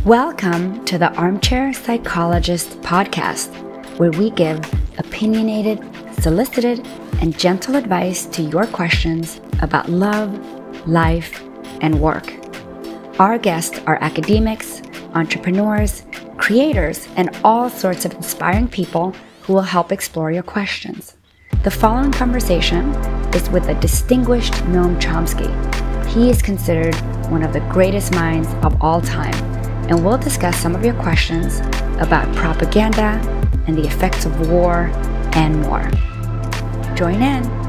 Welcome to the Armchair Psychologist podcast, where we give opinionated, solicited, and gentle advice to your questions about love, life, and work. Our guests are academics, entrepreneurs, creators, and all sorts of inspiring people who will help explore your questions. The following conversation is with the distinguished Noam Chomsky. He is considered one of the greatest minds of all time, and we'll discuss some of your questions about propaganda and the effects of war and more. Join in.